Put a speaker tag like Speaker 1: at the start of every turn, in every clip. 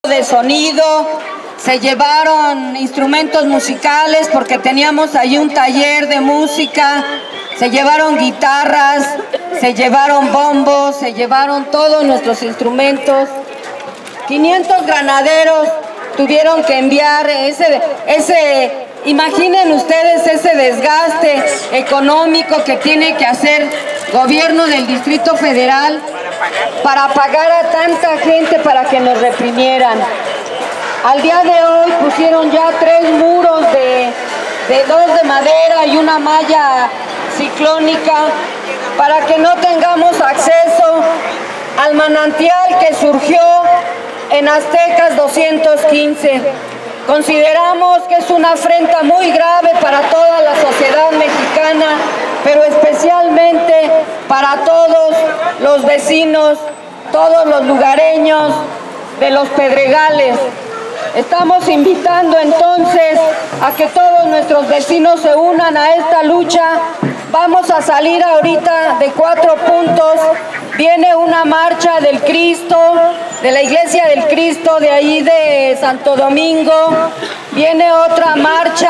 Speaker 1: de sonido, se llevaron instrumentos musicales porque teníamos ahí un taller de música, se llevaron guitarras, se llevaron bombos, se llevaron todos nuestros instrumentos. 500 granaderos tuvieron que enviar imaginen ustedes ese desgaste económico que tiene que hacer gobierno del Distrito Federal para pagar a tanta gente para que nos reprimieran. Al día de hoy pusieron ya 3 muros de 2 de madera y una malla ciclónica para que no tengamos acceso al manantial que surgió en Aztecas 215. Consideramos que es una afrenta muy grave para toda la sociedad mexicana, pero especialmente para todos los vecinos, todos los lugareños de los Pedregales. Estamos invitando entonces a que todos nuestros vecinos se unan a esta lucha. Vamos a salir ahorita de 4 puntos. Viene una marcha del Cristo, de la Iglesia del Cristo, de ahí de Santo Domingo. Viene otra marcha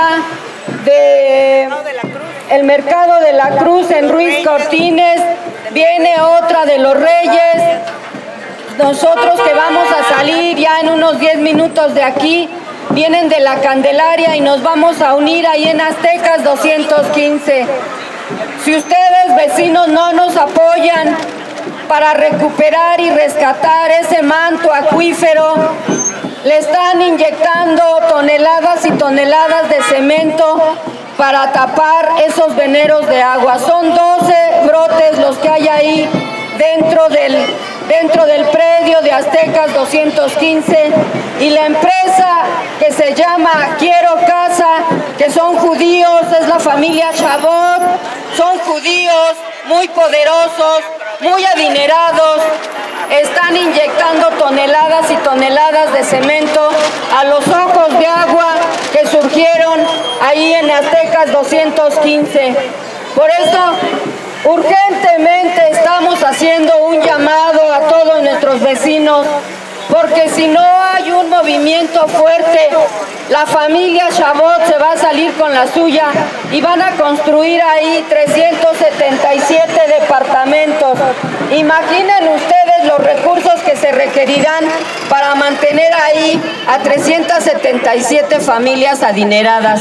Speaker 1: de el Mercado de la Cruz en Ruiz Cortines. Viene otra de los Reyes. Nosotros que vamos a salir ya en unos 10 minutos de aquí, vienen de la Candelaria y nos vamos a unir ahí en Aztecas 215. Si ustedes, vecinos, no nos apoyan para recuperar y rescatar ese manto acuífero, le están inyectando toneladas y toneladas de cemento para tapar esos veneros de agua. Son 12 brotes los que hay ahí dentro del predio de Aztecas 215, y la empresa que se llama Quiero Casa, que son judíos, es la familia Chabot, son judíos muy poderosos, muy adinerados, están inyectando toneladas y toneladas de cemento a los ojos de agua que surgieron ahí en Aztecas 215. Por eso, urgentemente estamos haciendo un llamado a todos nuestros vecinos, porque si no hay un movimiento fuerte, la familia Chabot se va a salir con la suya y van a construir ahí 377 departamentos. Imaginen ustedes los recursos que se requerirán para mantener ahí a 377 familias adineradas.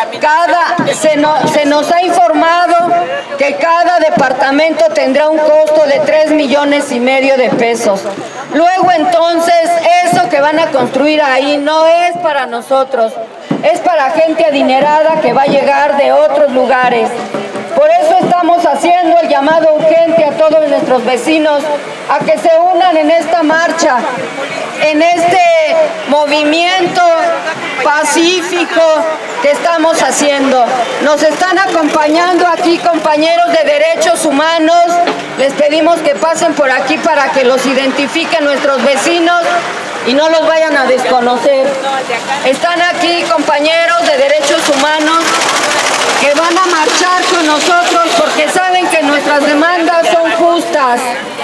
Speaker 1: Se nos ha informado que cada departamento tendrá un costo de 3,5 millones de pesos. Luego entonces, eso que van a construir ahí no es para nosotros, es para gente adinerada que va a llegar de otros lugares. Por eso estamos haciendo el llamado urgente a todos nuestros vecinos a que se unan en esta marcha, en este movimiento pacífico que estamos haciendo. Nos están acompañando aquí compañeros de derechos humanos. Les pedimos que pasen por aquí para que los identifiquen nuestros vecinos y no los vayan a desconocer. Están aquí compañeros de derechos humanos que van a marchar con nosotros porque saben que nuestras demandas son justas.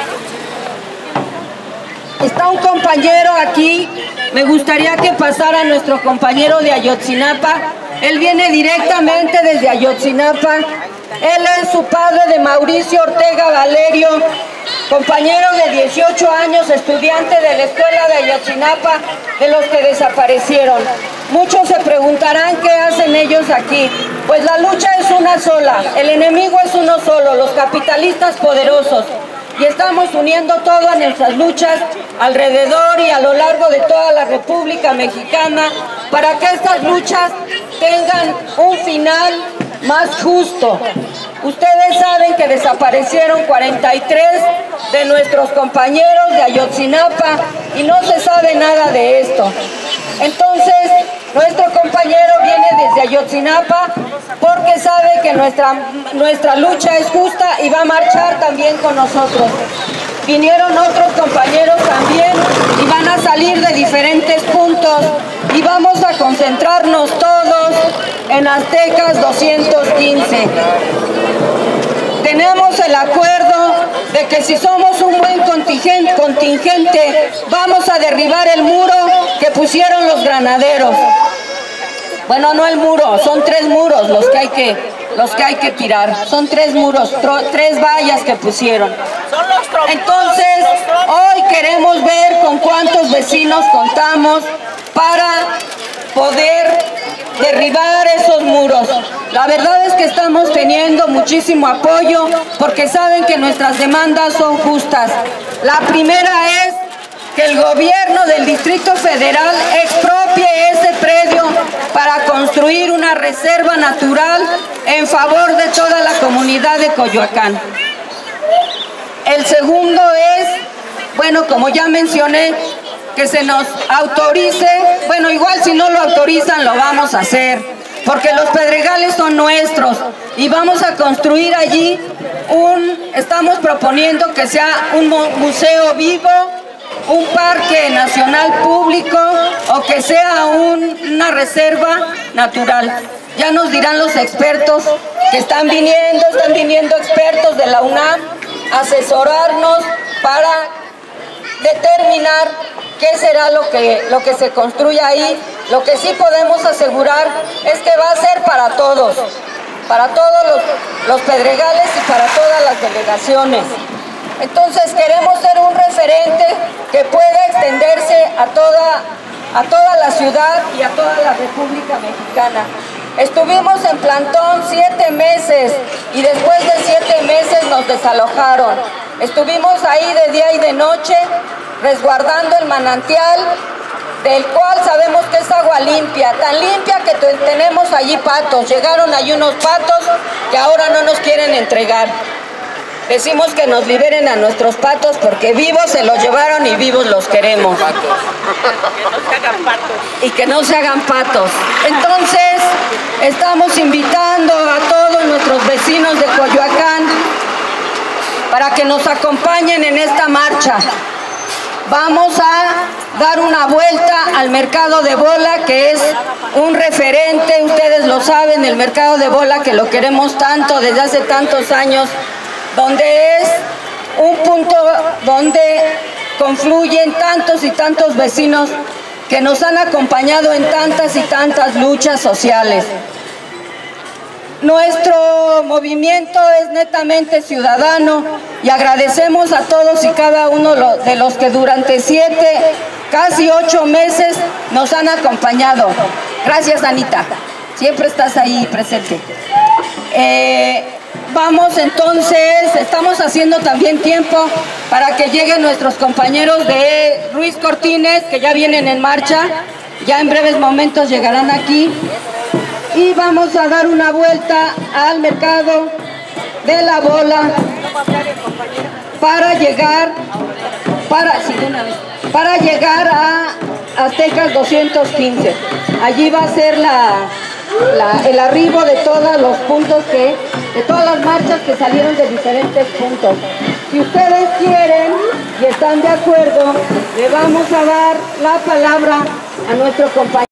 Speaker 1: Está un compañero aquí, me gustaría que pasara nuestro compañero de Ayotzinapa. Él viene directamente desde Ayotzinapa. Él es su padre de Mauricio Ortega Valerio, compañero de 18 años, estudiante de la escuela de Ayotzinapa, de los que desaparecieron. Muchos se preguntarán qué hacen ellos aquí. Pues la lucha es una sola, el enemigo es uno solo, los capitalistas poderosos. Y estamos uniendo todas nuestras luchas alrededor y a lo largo de toda la República Mexicana para que estas luchas tengan un final más justo. Ustedes saben que desaparecieron 43 de nuestros compañeros de Ayotzinapa y no se sabe nada de esto. Entonces, nuestro compañero viene desde Ayotzinapa porque sabe que nuestra lucha es justa y va a marchar también con nosotros. Vinieron otros compañeros también y van a salir de diferentes puntos y vamos a concentrarnos todos en Aztecas 215. Tenemos el acuerdo de que si somos un buen contingente, vamos a derribar el muro que pusieron los granaderos. Bueno, no el muro, son 3 muros los que hay que tirar. Son 3 muros, 3 vallas que pusieron. Entonces, hoy queremos ver con cuántos vecinos contamos para poder derribar esos muros. La verdad es que estamos teniendo muchísimo apoyo porque saben que nuestras demandas son justas. La primera es que el gobierno del Distrito Federal expropie ese predio para construir una reserva natural en favor de toda la comunidad de Coyoacán. El segundo es, bueno, como ya mencioné, que se nos autorice, bueno, igual si no lo autorizan lo vamos a hacer, porque los pedregales son nuestros y vamos a construir allí estamos proponiendo que sea un museo vivo, un parque nacional público o que sea una reserva natural. Ya nos dirán los expertos que están viniendo expertos de la UNAM a asesorarnos para determinar qué será lo que se construye ahí. Lo que sí podemos asegurar es que va a ser para todos los pedregales y para todas las delegaciones. Entonces queremos ser un referente que pueda extenderse a toda la ciudad y a toda la República Mexicana. Estuvimos en plantón 7 meses y después de 7 meses nos desalojaron. Estuvimos ahí de día y de noche resguardando el manantial, del cual sabemos que es agua limpia, tan limpia que tenemos allí patos. Llegaron allí unos patos que ahora no nos quieren entregar. Decimos que nos liberen a nuestros patos porque vivos se los llevaron y vivos los queremos. Que no se hagan patos. Y que no se hagan patos. Entonces, estamos invitando a todos nuestros vecinos de Coyoacán para que nos acompañen en esta marcha. Vamos a dar una vuelta al mercado de bola, que es un referente, ustedes lo saben, el mercado de bola que lo queremos tanto desde hace tantos años, donde es un punto donde confluyen tantos y tantos vecinos que nos han acompañado en tantas y tantas luchas sociales. Nuestro movimiento es netamente ciudadano y agradecemos a todos y cada uno de los que durante 7, casi 8 meses nos han acompañado. Gracias, Anita, siempre estás ahí presente. Vamos entonces, estamos haciendo también tiempo para que lleguen nuestros compañeros de Ruiz Cortines, que ya vienen en marcha, ya en breves momentos llegarán aquí. Y vamos a dar una vuelta al mercado de la bola para llegar a Aztecas 215. Allí va a ser el arribo de todos los puntos de todas las marchas que salieron de diferentes puntos. Si ustedes quieren y están de acuerdo, le vamos a dar la palabra a nuestro compañero.